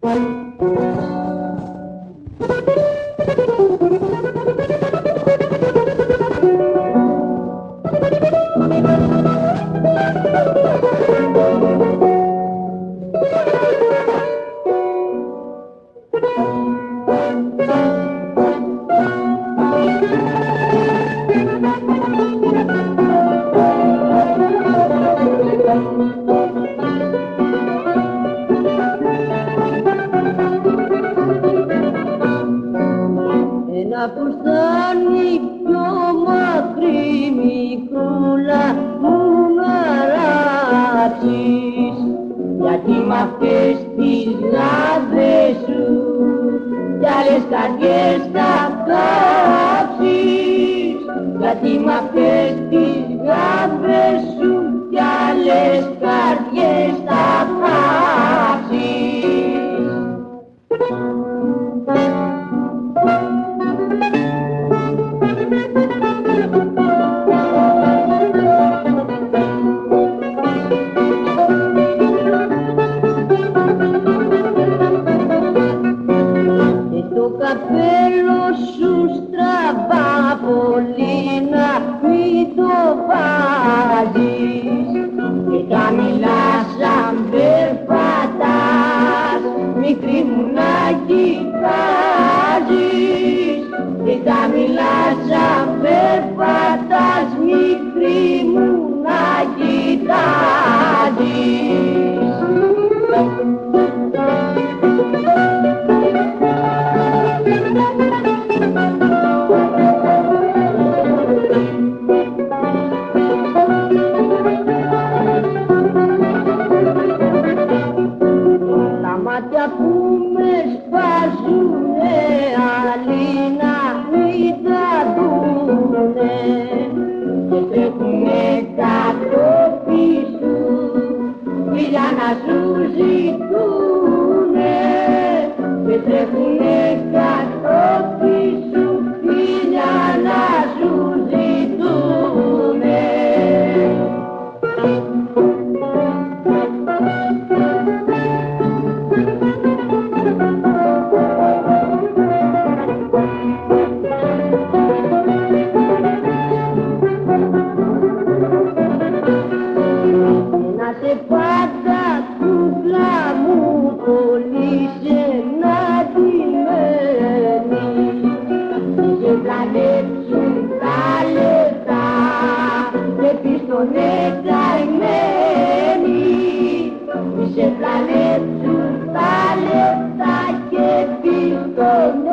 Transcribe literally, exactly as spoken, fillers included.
Ένα που φτάνει πιο μακρύ, μικρούλα μου να ράψεις, γιατί μ' αυτές τις γάδες σου κι άλλες καρδιές θα κάψεις, γιατί μ' αυτές τις γάδες σου κι άλλες καρδιές θα κάψεις. Το καπέλο σου στραβά πολύ να μην το βάζεις και θα μιλάς σαν περπατάς, μικρή μου να κοιτάζεις, και θα μιλάς σαν περπατάς, μικρή μου να κοιτάζεις. Τα μάτια που με σπάζουνε, άλλοι να μην τα δουνε, και τρέχουνε κάτω πίσω, για να σου ζητούνε, και τρέχουνε κάτω πίσω, για να σου ζητούνε. Να σε πάντα κούκλα μου πολύ συναντημένη, σε πλανέψουν τα λεπτά και πίστονε καημένοι, σε πλανέψουν τα λεπτά και πίστονε